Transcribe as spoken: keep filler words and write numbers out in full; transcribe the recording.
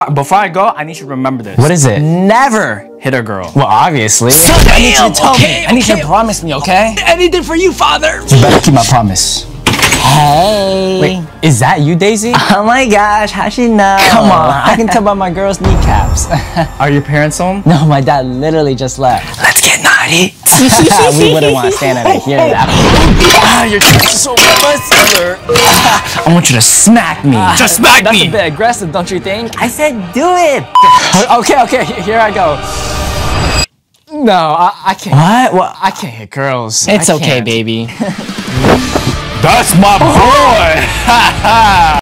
Before I go, I need you to remember this. What is it? Never hit a girl. Well, obviously. Son, I need you to tell okay, me. I need you okay. to promise me, okay? Anything for you, father. You better keep my promise. Hey. Wait, is that you, Daisy? Oh my gosh, how'd she know? Come on, I can tell by my girl's kneecaps. Are your parents home? No, my dad literally just left. Let's get naughty. We wouldn't want to stand there to hear that. Ah, you're so muscular. I want you to smack me. Uh, Just smack That's me. a bit aggressive, don't you think? I said do it. Okay, okay, here I go. No, I, I can't. What? What? I can't hit girls. It's I okay, can't. baby. That's my boy.